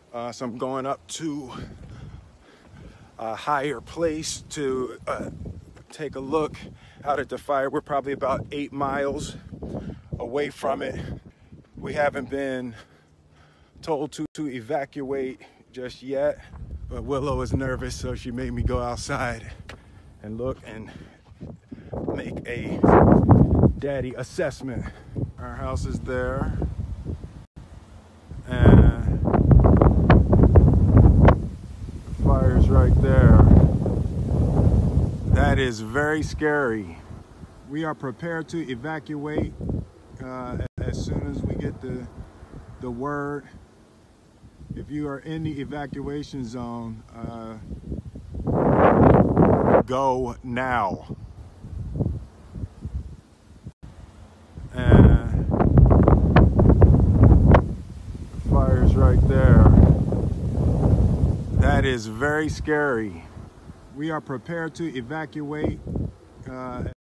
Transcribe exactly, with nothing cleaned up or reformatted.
Uh, so I'm going up to a higher place to uh, take a look out at the fire. We're probably about eight miles away from it. We haven't been told to, to evacuate just yet, but Willow is nervous, so she made me go outside and look and make a daddy assessment. Our house is there, and the fire's right there. That is very scary. We are prepared to evacuate uh, as soon as we get the the word. If you are in the evacuation zone, uh, go now. And the fire's right there. That is very scary. We are prepared to evacuate uh,